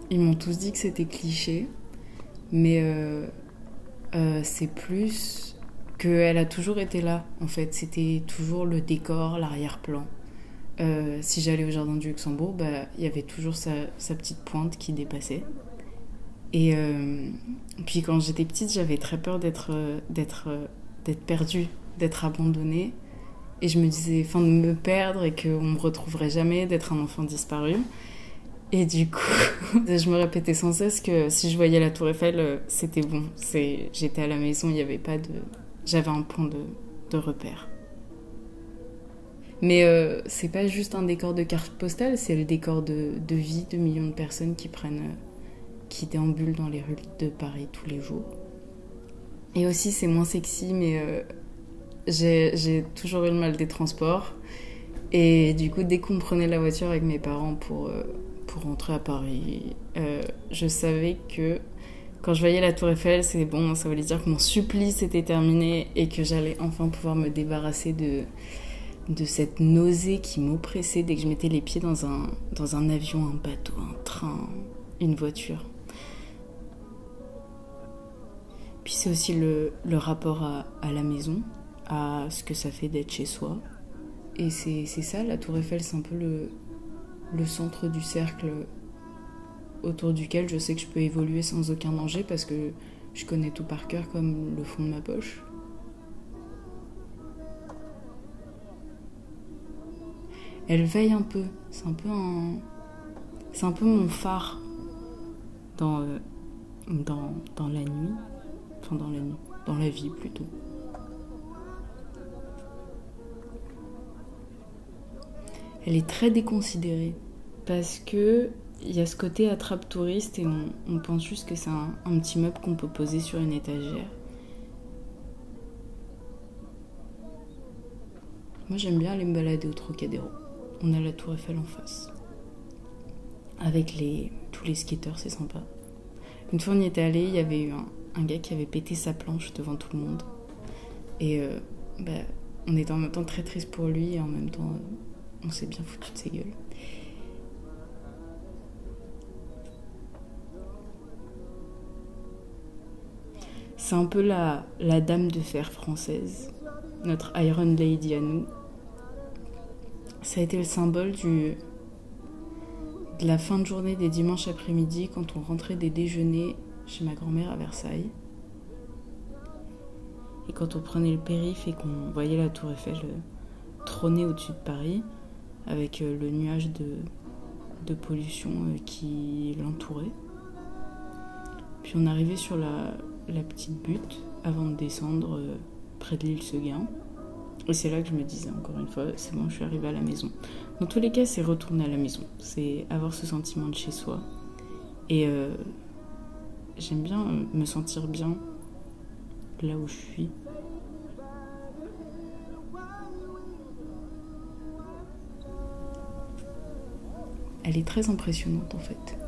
Ils m'ont tous dit que c'était cliché, mais c'est plus qu'elle a toujours été là, en fait. C'était toujours le décor, l'arrière-plan. Si j'allais au Jardin du Luxembourg, bah, il y avait toujours sa petite pointe qui dépassait. Et puis quand j'étais petite, j'avais très peur d'être perdue, d'être abandonnée. Et je me disais, enfin, de me perdre et qu'on me retrouverait jamais, d'être un enfant disparu. Et du coup, je me répétais sans cesse que si je voyais la Tour Eiffel, c'était bon. J'étais à la maison, il n'y avait pas de... J'avais un point de repère. Mais c'est pas juste un décor de carte postale, c'est le décor de vie de millions de personnes qui déambulent dans les rues de Paris tous les jours. Et aussi, c'est moins sexy, mais j'ai toujours eu le mal des transports. Et du coup, dès qu'on prenait la voiture avec mes parents pour rentrer à Paris, je savais que quand je voyais la Tour Eiffel, c'est bon, ça voulait dire que mon supplice était terminé et que j'allais enfin pouvoir me débarrasser de cette nausée qui m'oppressait dès que je mettais les pieds dans un avion, un bateau, un train, une voiture. Puis c'est aussi le rapport à la maison, à ce que ça fait d'être chez soi. Et c'est ça, la Tour Eiffel, c'est un peu le centre du cercle autour duquel je sais que je peux évoluer sans aucun danger parce que je connais tout par cœur comme le fond de ma poche. Elle veille un peu, c'est un peu mon phare dans, dans la nuit, enfin dans la nuit, dans la vie plutôt. Elle est très déconsidérée parce que il y a ce côté attrape touriste et on pense juste que c'est un petit meuble qu'on peut poser sur une étagère. Moi j'aime bien aller me balader au Trocadéro. On a la Tour Eiffel en face. Avec tous les skateurs, c'est sympa. Une fois on y était allé, il y avait eu un gars qui avait pété sa planche devant tout le monde. Et on était en même temps très triste pour lui et en même temps on s'est bien foutu de ses gueules. C'est un peu la dame de fer française, notre Iron Lady à nous. Ça a été le symbole de la fin de journée des dimanches après-midi quand on rentrait des déjeuners chez ma grand-mère à Versailles. Et quand on prenait le périph' et qu'on voyait la Tour Eiffel trôner au-dessus de Paris, avec le nuage de pollution qui l'entourait. Puis on arrivait sur la petite butte avant de descendre près de l'île Seguin. Et c'est là que je me disais encore une fois, c'est bon, je suis arrivée à la maison. Dans tous les cas, c'est retourner à la maison. C'est avoir ce sentiment de chez soi. Et j'aime bien me sentir bien là où je suis. Elle est très impressionnante en fait.